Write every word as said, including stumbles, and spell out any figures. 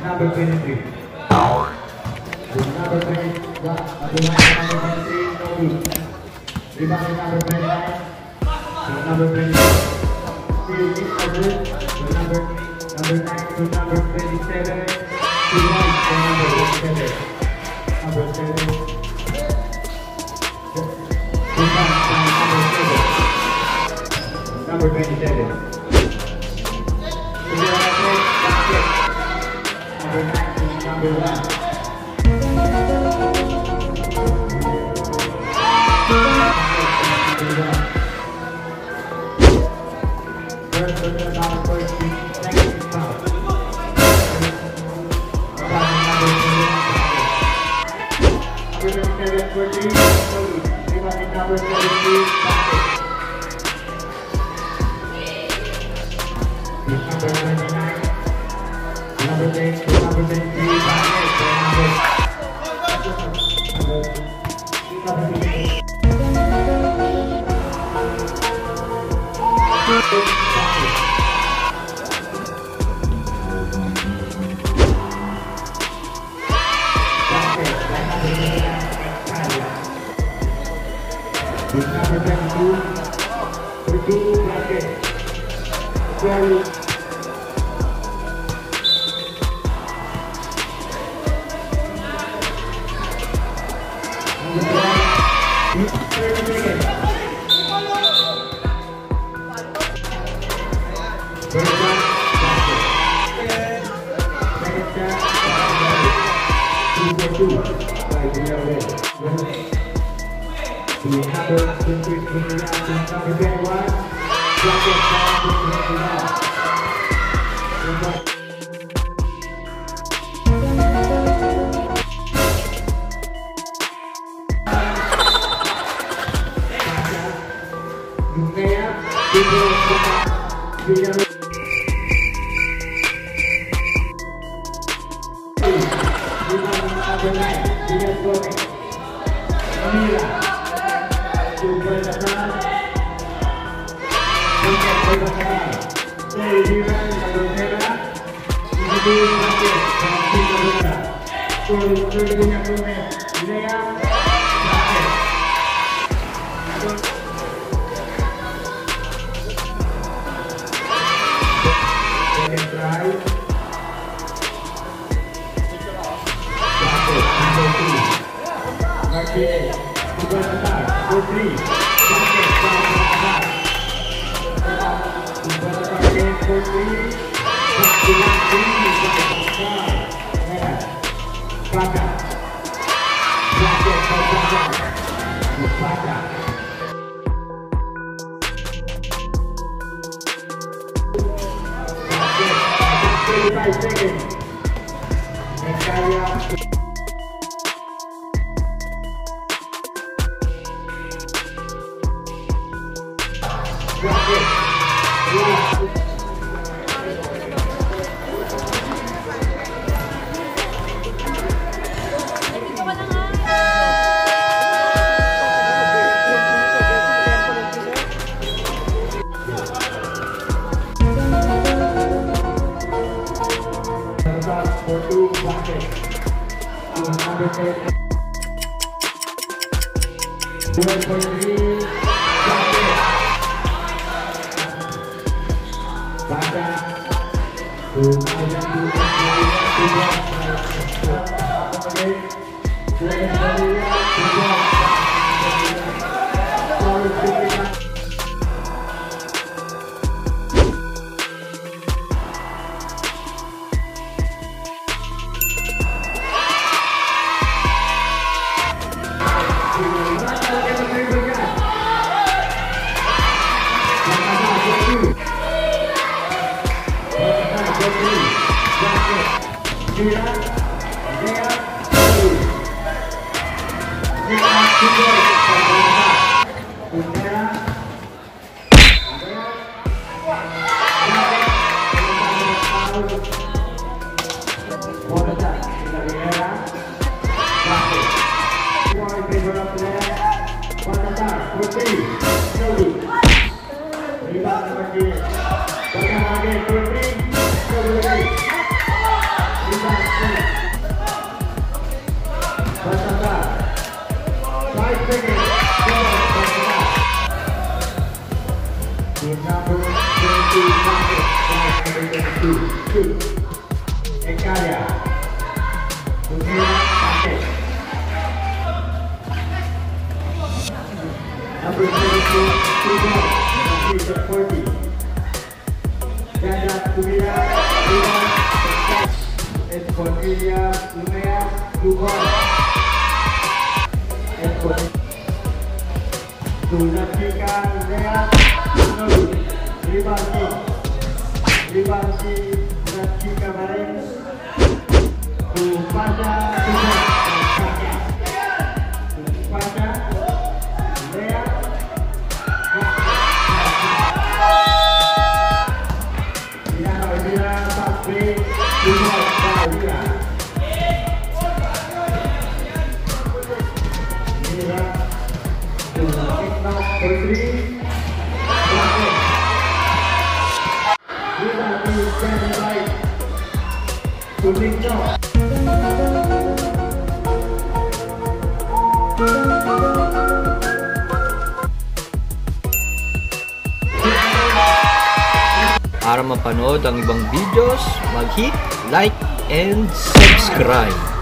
number twenty-three. Number twenty, number twenty-three, no good. Rebound number twenty-nine, number twenty-four. Still is a good. Number number nine to number twenty-seven. Two points for number twenty-seven. Number seven. Two points for number seven. Number twenty-seven. Number nine to number one. First to the ball, first to second foul. Number twenty-seven, fourteen, rebounding number seventeen, number twenty-nine, number ten, number twenty-three, basket, number number twenty-two, thirty-two, basket, twelve. Rebound number three. Rebound number three. two, shoot. Ekaria. Tumira, pakai. Number twenty-two, two ball. Number forty. Ganda, Tumira, Leland, Esponilla, Lumea, two ball. Esponilla. Tunasikan, Lea, no. Ribansi. Ribansi, Tunasika Marin. Tupasa, Tupasa. Tupasa, Lea. Dia sampai Tupasa, Paliga. Inilah Tunasika Putri. Para mapanood ang ibang videos, mag-hit, like, and subscribe.